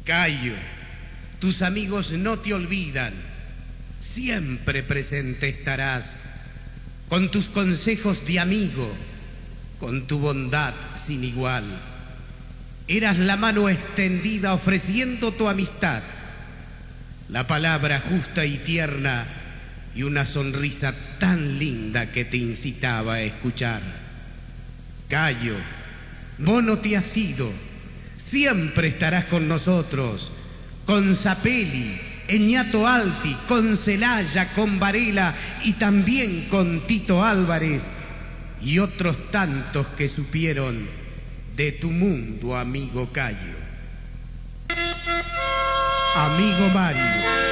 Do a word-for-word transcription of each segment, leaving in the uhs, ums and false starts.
Cayo, tus amigos no te olvidan, siempre presente estarás, con tus consejos de amigo, con tu bondad sin igual. Eras la mano extendida ofreciendo tu amistad, la palabra justa y tierna y una sonrisa tan linda que te incitaba a escuchar. Cayo, vos no te has ido, siempre estarás con nosotros, con Zapelli, Eñato Alti, con Celaya, con Varela y también con Tito Álvarez y otros tantos que supieron de tu mundo, amigo Cayo. Amigo Mario,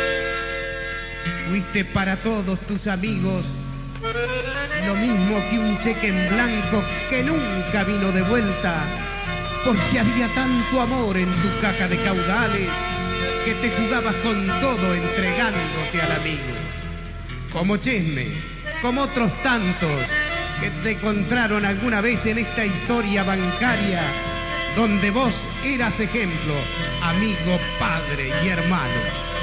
fuiste para todos tus amigos lo mismo que un cheque en blanco que nunca vino de vuelta, porque había tanto amor en tu caja de caudales que te jugabas con todo entregándote al amigo. Como Chesme, como otros tantos que te encontraron alguna vez en esta historia bancaria donde vos eras ejemplo, amigo, padre y hermano.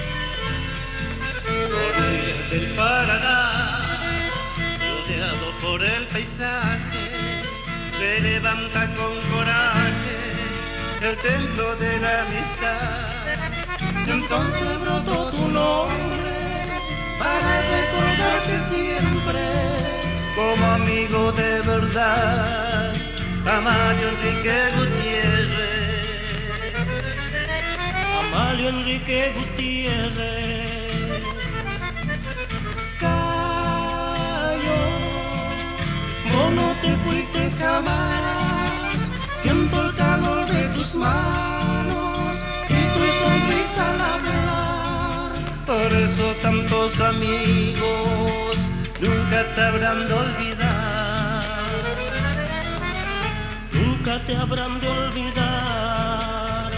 Orillas del Paraná, rodeado por el paisaje, se levanta con coraje el templo de la amistad. Y entonces brotó tu nombre para recordarte siempre como amigo de verdad, Amalio Enrique Gutiérrez. Amalio Enrique Gutiérrez. Cayo, vos no te fuiste jamás, siento el calor de tus manos y tu sonrisa al hablar. Por eso tantos amigos nunca te habrán de olvidar, nunca te habrán de olvidar.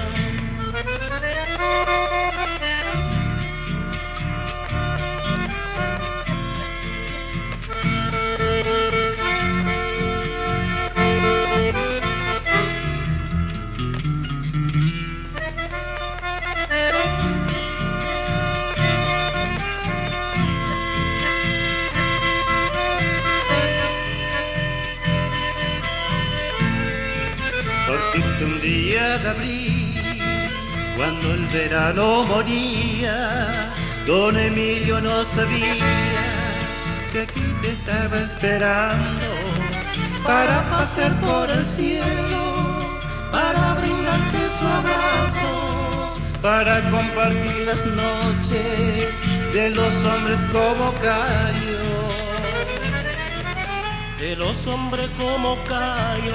Partiste un día de abril, cuando el verano moría, don Emilio no sabía que aquí te estaba esperando para pasear por el cielo, para brindarte sus abrazos, para compartir las noches de los hombres como Cayo, de los hombres como Cayo.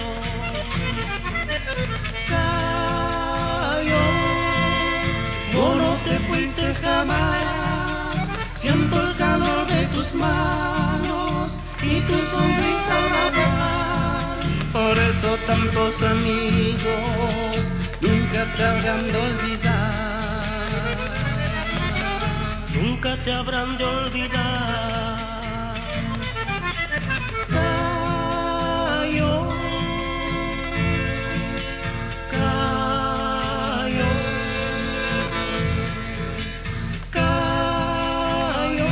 Cayo, vos no te fuiste jamás, siento el calor de tus manos y tu sonrisa al hablar. Por eso tantos amigos nunca te habrán de olvidar, nunca te habrán de olvidar. Cayo, Cayo, Cayo.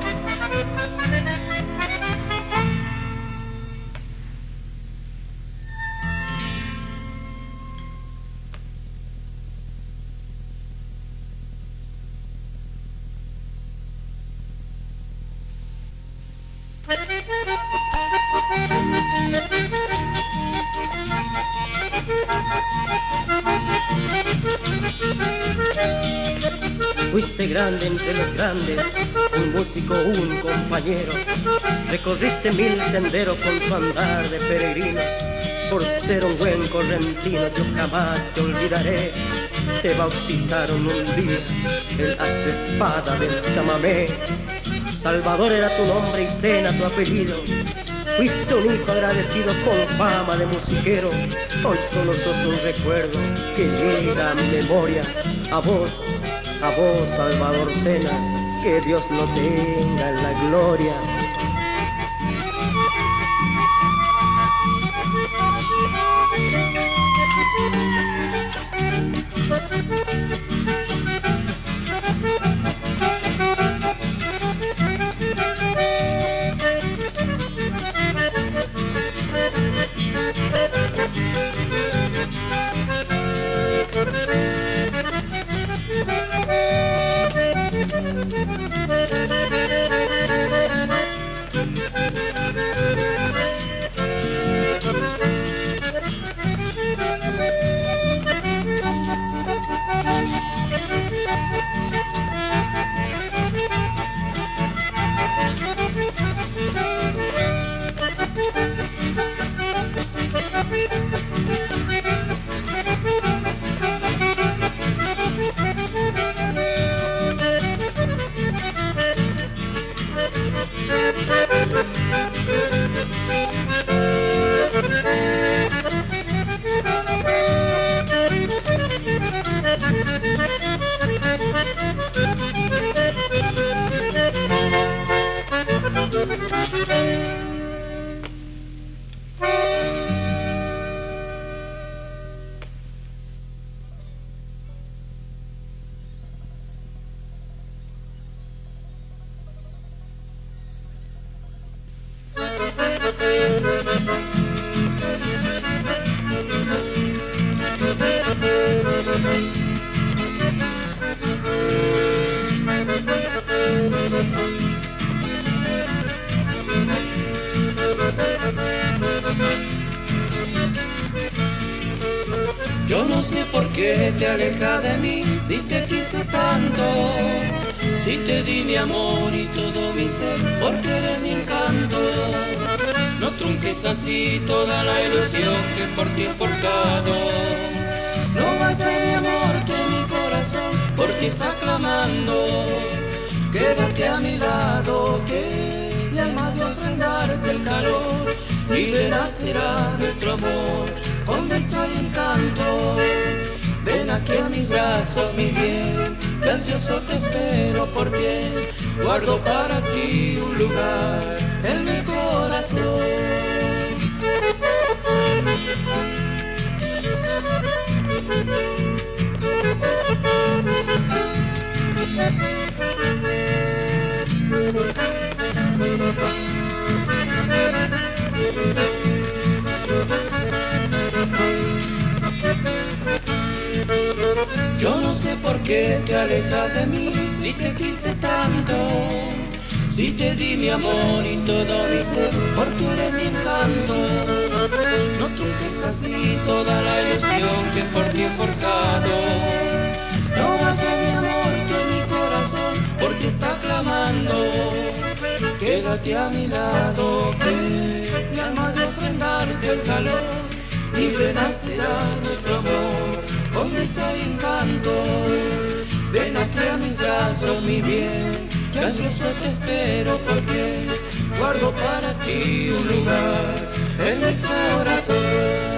Fuiste grande entre los grandes, un músico, un compañero. Recorriste mil senderos con tu andar de peregrino. Por ser un buen correntino yo jamás te olvidaré. Te bautizaron un día el haz de espada del chamamé. Salvador era tu nombre y Sena tu apellido. Fuiste un hijo agradecido con fama de musiquero. Hoy solo sos un recuerdo que llega a mi memoria. A vos, a vos Salvador Sena, que Dios lo tenga en la gloria. Yo no sé por qué te alejas de mí, si te quise tanto, si te di mi amor y todo mi ser, porque eres mi encanto. No trunques así toda la ilusión que por ti he forjado. No vayas mi amor, que mi corazón por ti está clamando. Quédate a mi lado, que mi alma dio a ofrendarte el calor, y renacerá nuestro amor con dicha y encanto. Ven aquí a mis brazos, mi bien, que ansioso te espero, porque guardo para ti un lugar en mi corazón. Yo no sé por qué te alejas de mí, si te quise tanto, si te di mi amor y todo mi ser, porque eres mi encanto. No trunques así toda la ilusión que por ti he forjado. No vayas mi amor, que mi corazón por ti está clamando. Quédate a mi lado, que mi alma de ofrendarte el calor, y renacerá nuestro amor con dicha y encanto. Ven aquí a mis brazos, mi bien, que ansioso te espero, porque guardo para ti un lugar en mi corazón.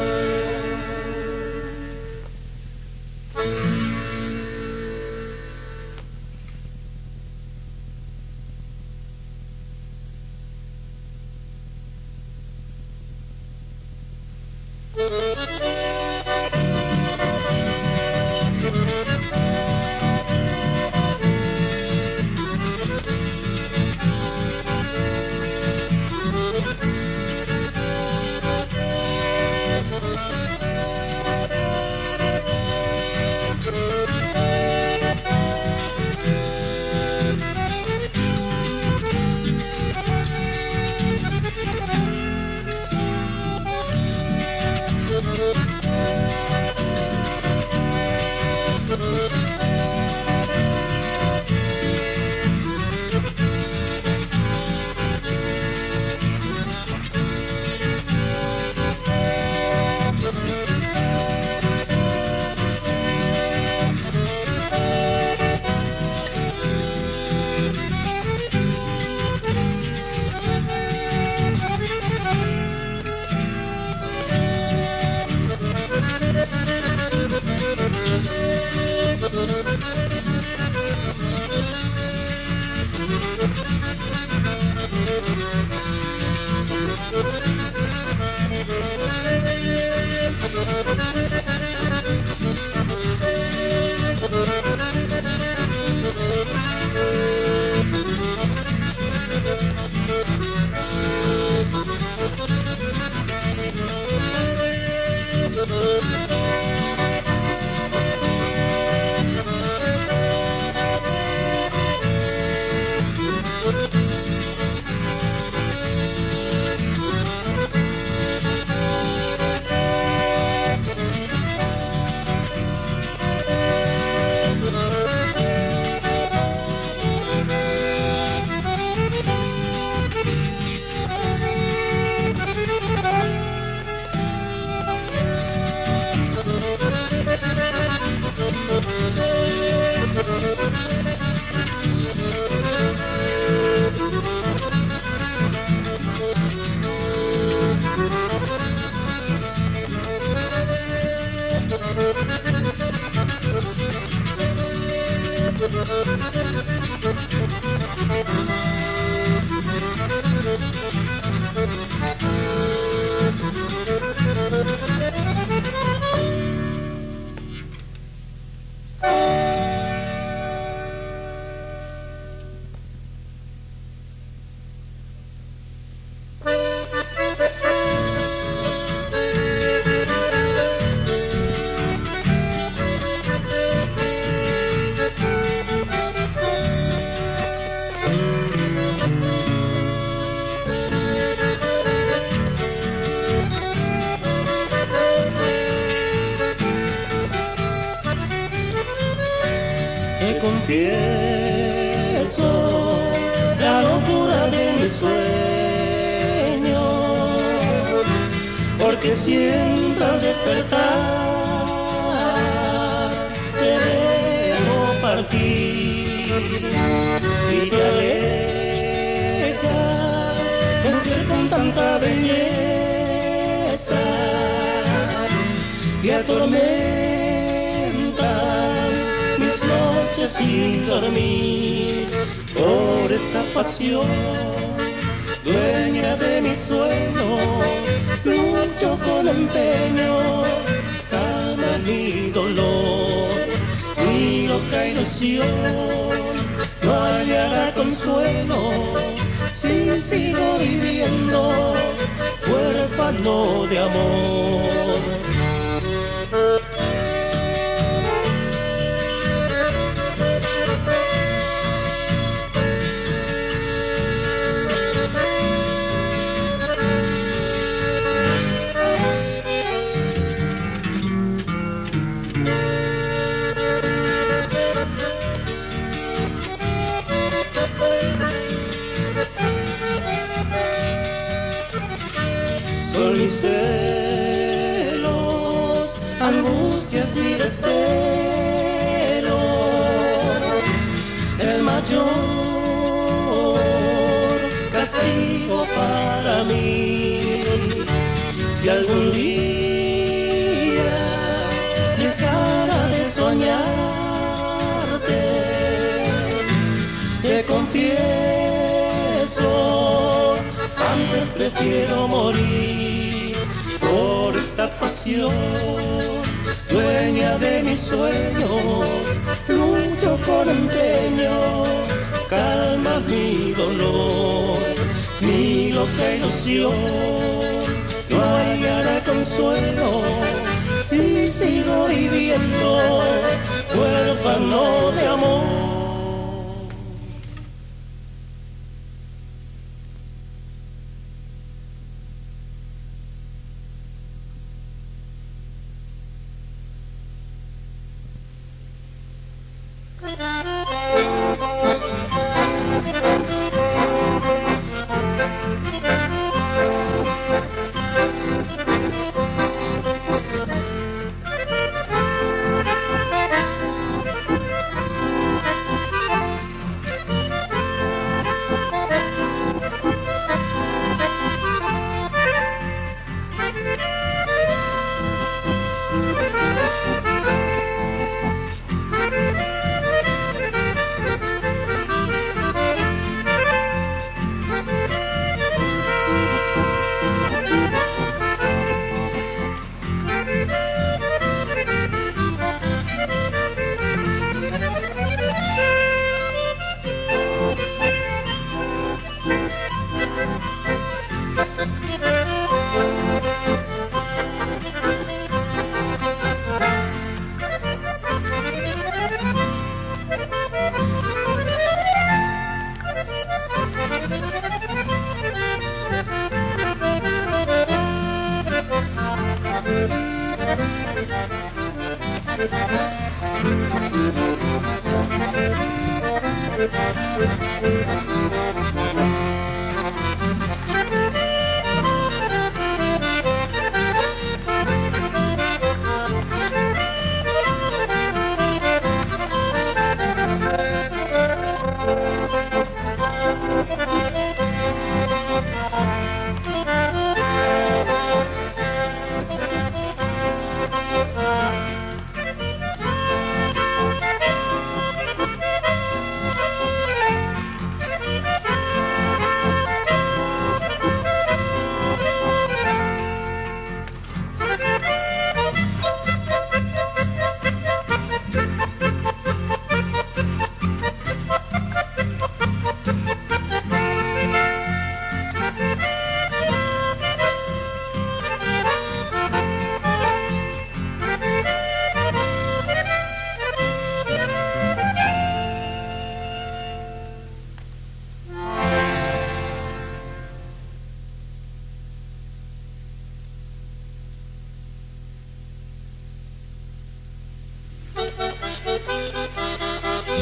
Te confieso la locura de mi sueño, porque siempre al despertar te veo partir y te alejas, mujer con tanta belleza que atormentan mis noches sin dormir por esta pasión. Dueña de mis sueños, lucho con empeño, calma mi dolor, mi loca ilusión. No hallará consuelo si sigo viviendo huérfano de amor. Son mis celos, angustias y desvelos, el mayor castigo para mí. Si algún día dejara de soñarte, te confieso, antes prefiero morir por esta pasión. Dueña de mis sueños, lucho con empeño, calma mi dolor, mi loca ilusión. No hallará consuelo si sigo viviendo huérfano de amor.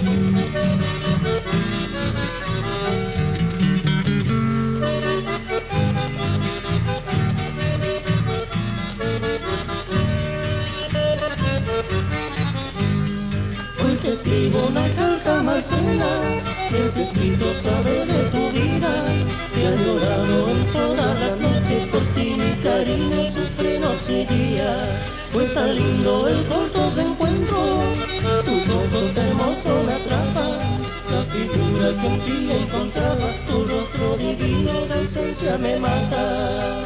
Hoy te escribo una carta Marcela, necesito saber de tu vida. Te he llorado en todas las noches, por ti mi cariño sufre noche y día. Fue tan lindo el corto reencuentro, tus ojos hermosos me atrapan, la figura que en ti encontraba, tu rostro divino, la esencia me mata.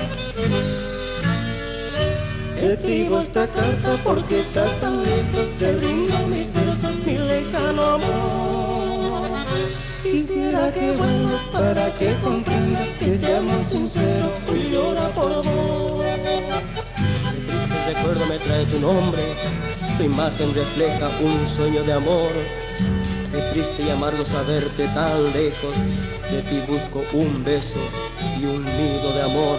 Escribo esta carta porque estás tan lejos, te rindo mis versos, mi lejano amor. Quisiera que vuelvas para que comprendas que este amor sincero hoy llora por vos. El triste recuerdo me trae tu nombre, tu imagen refleja un sueño de amor. Qué triste y amargo saberte tan lejos, de ti busco un beso y un nido de amor.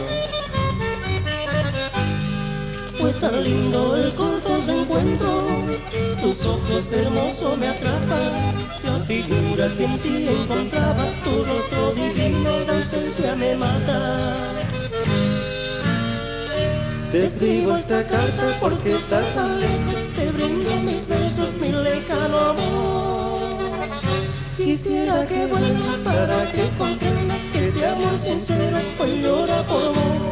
Fue tan lindo el corto reencuentro, tus ojos hermosos me atrapan, la figura que en ti encontraba, tu rostro divino, la ausencia me mata. Te escribo esta carta porque estás tan lejos, te brindo mis besos, mi lejano amor. Quisiera que vuelvas para que comprendas que este amor sincero hoy llora por vos.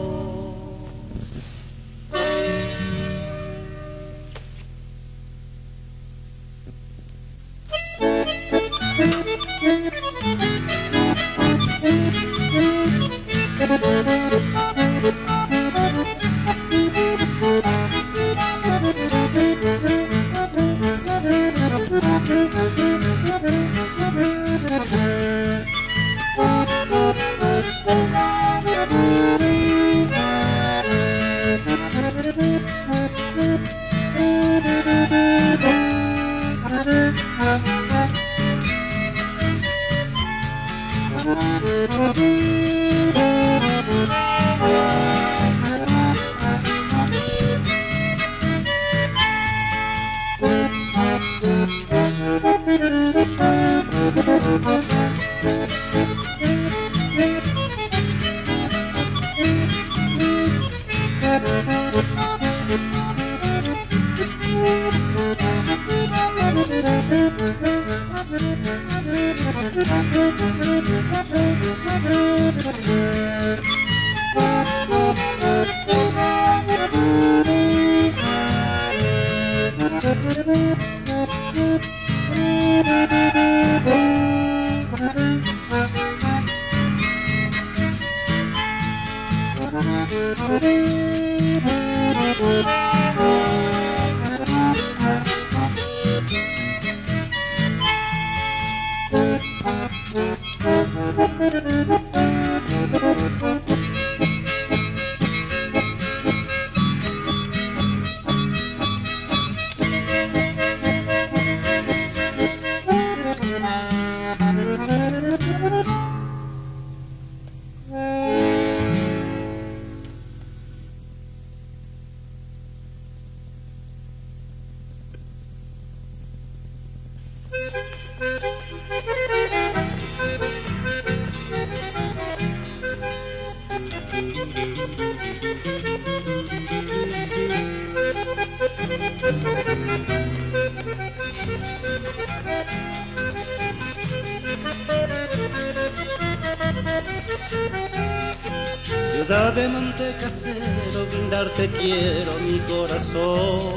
Ciudad de Montecasero, brindarte quiero mi corazón.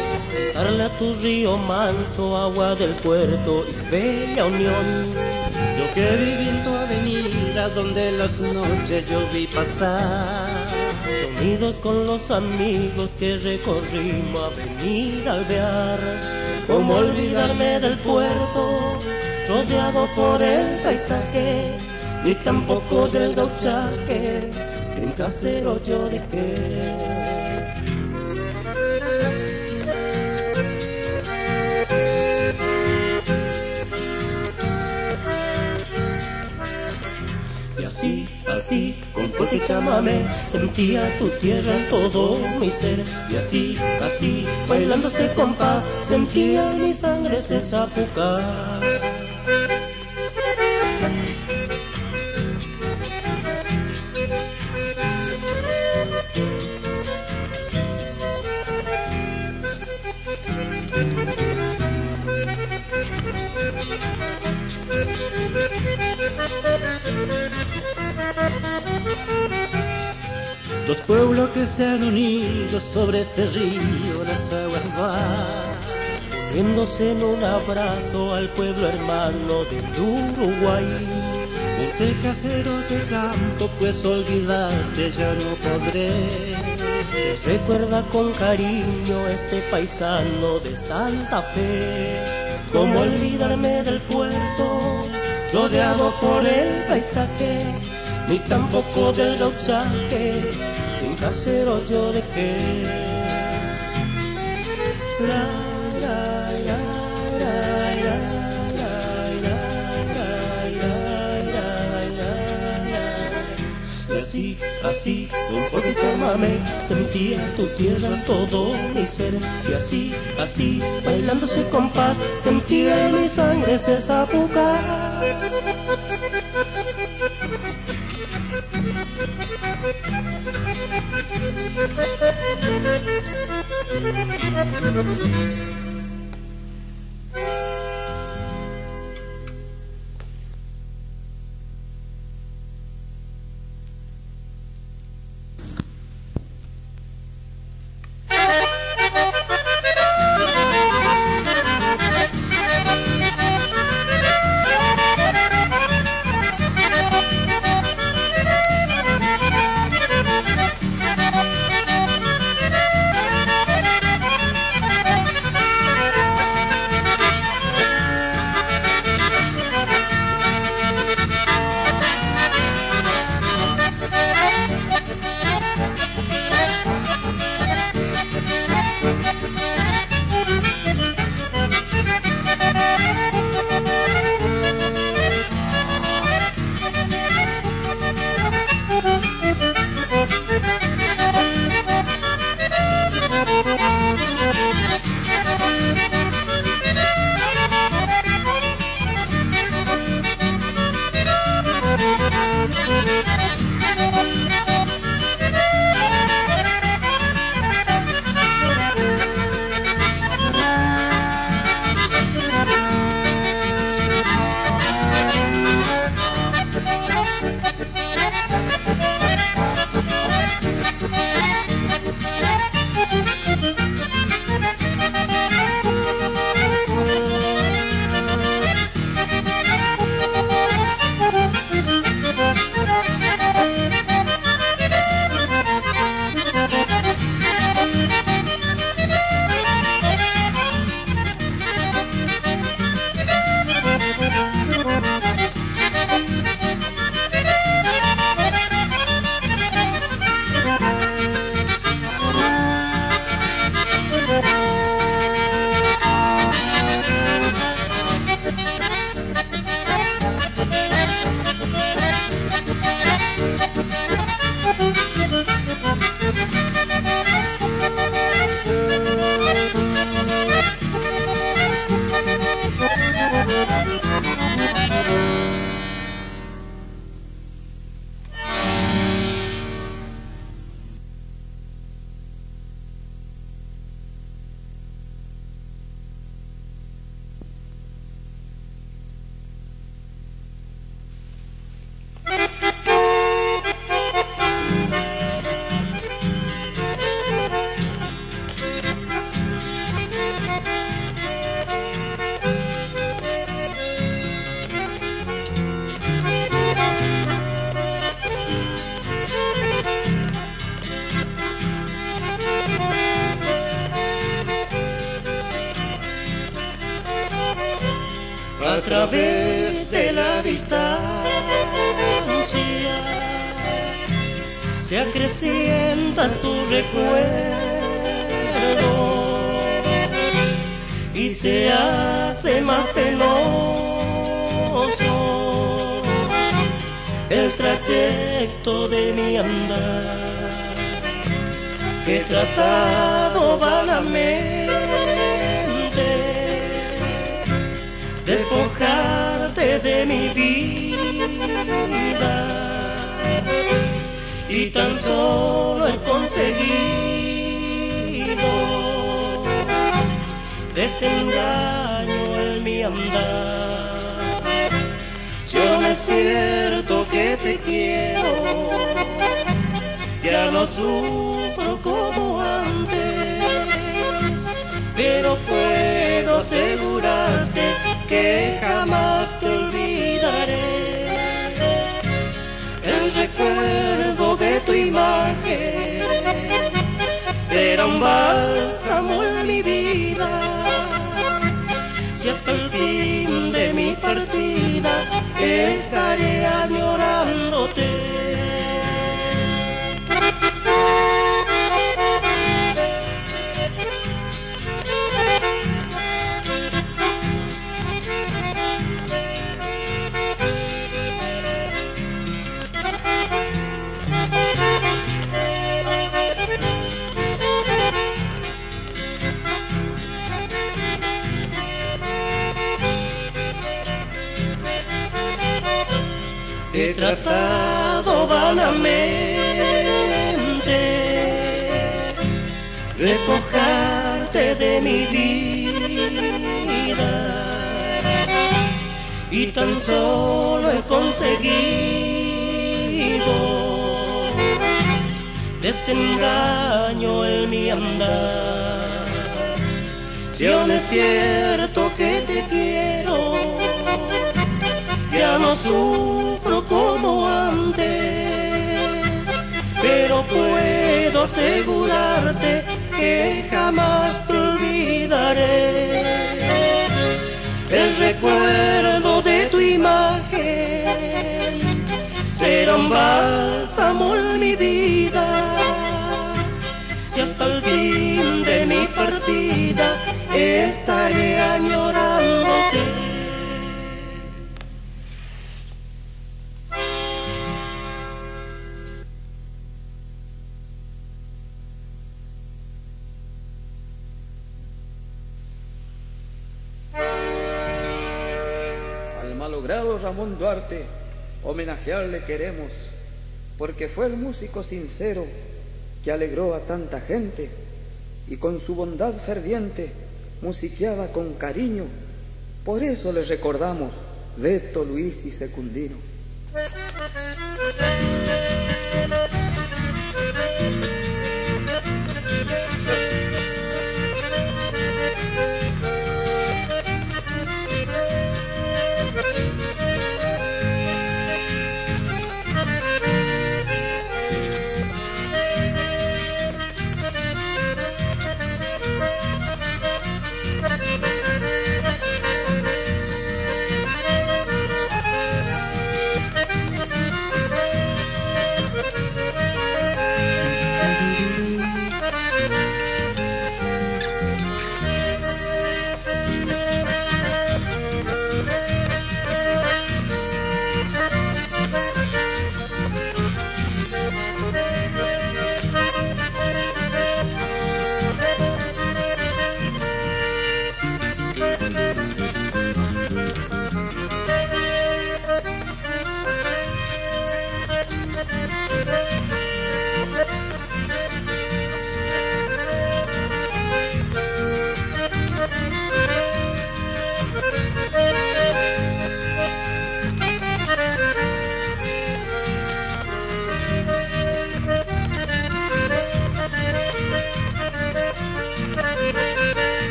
Darle a tu río manso, agua del puerto y bella unión. Yo que viví en tu avenida, donde las noches yo vi pasar. Unidos con los amigos que recorrimos Avenida Alvear. ¿Cómo olvidarme del puerto, rodeado por el paisaje? Ni tampoco del gauchaje que en Casero yo dejé. Y así, así, con poca chamamé, sentía tu tierra en todo mi ser. Y así, así, bailando ese compás, sentía mi sangre se zapucar. Dos pueblos que se han unido sobre ese río, las aguas van uniéndose en un abrazo al pueblo hermano del Uruguay. Monte casero te canto, pues olvidarte ya no podré. Te recuerda con cariño este paisano de Santa Fe. Cómo olvidarme del puerto, rodeado por el paisaje, ni tampoco del gauchaje que un casero yo dejé. La, la, la, la, la, la, la, la, la, la. Y así, así, con poco chamamé, sentía tu tierra en todo mi ser. Y así, así, bailando ese compás, sentía mi sangre se zapucar. a través de la distancia se acrecientas tu recuerdo y se hace más penoso el trayecto de mi andar, que he tratado vanamente despojarte de mi vida, y tan solo he conseguido desengaño en mi andar. Si no es cierto que te quiero, ya no sufro como antes, pero puedo asegurarte que jamás te olvidaré. El recuerdo de tu imagen será un bálsamo en mi vida. Si hasta el fin de mi partida estaré añorándote. He tratado vanamente despojarte de mi vida, y tan solo he conseguido desengaño en mi andar. Si aún es cierto que te quiero, ya no sufro como antes, pero puedo asegurarte que jamás te olvidaré. El recuerdo de tu imagen será un bálsamo en mi vida. Si hasta el fin de mi partida estaré añorándote. Malogrado Ramón Duarte, homenajearle queremos, porque fue el músico sincero que alegró a tanta gente y con su bondad ferviente musiqueaba con cariño. Por eso le recordamos, Beto, Luis y Secundino.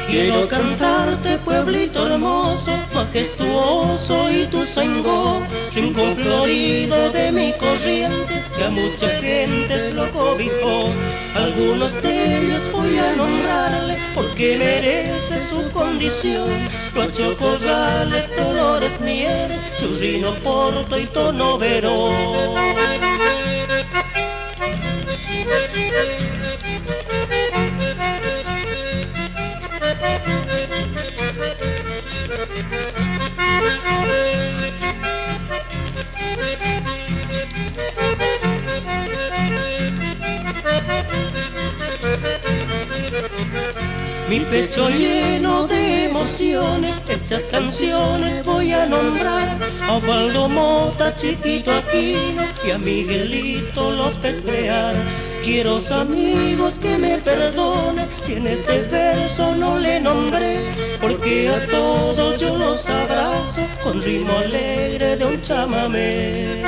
Quiero cantarte, pueblito hermoso, majestuoso y tu Zaingó, rincón florido de mi corriente, que a mucha gente lo cobijó. Algunos de ellos voy a nombrarle, porque merece su condición. Guacho Corrales, Dolores Mieres, Churrino Porto y Tono Verón. Mi pecho lleno de emociones, hechas canciones voy a nombrar a Osvaldo Mota, Chiquito Aquino y a Miguelito López Brear. Quiero amigos que me perdonen si en este verso no le nombré, porque a todos yo los abrazo con ritmo alegre de un chamamé.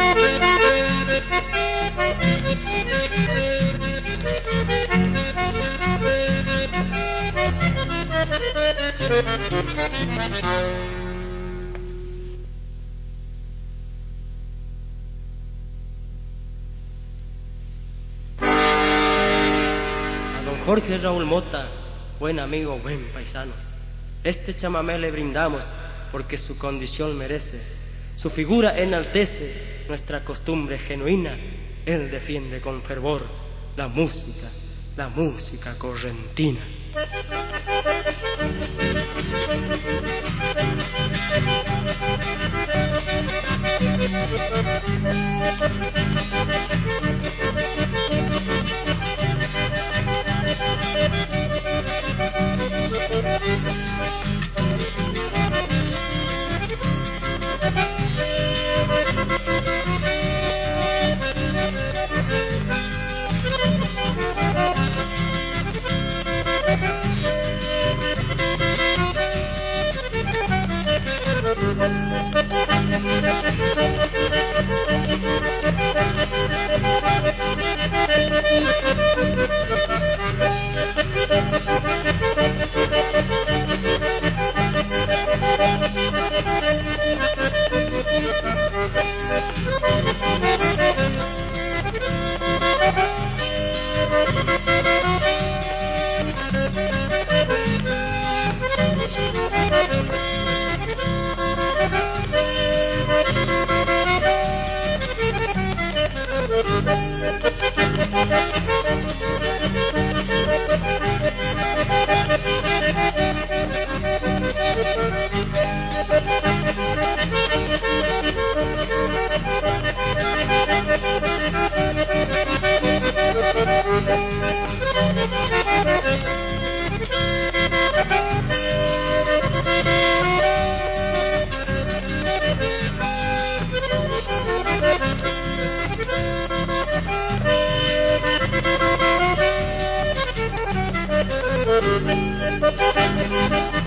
A don Jorge Raúl Mota, buen amigo, buen paisano, este chamamé le brindamos porque su condición merece. Su figura enaltece nuestra costumbre genuina. Él defiende con fervor la música, la música correntina. Thank you.